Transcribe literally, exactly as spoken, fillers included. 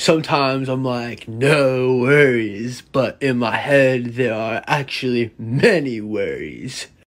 sometimes I'm like, no worries, but in my head there are actually many worries.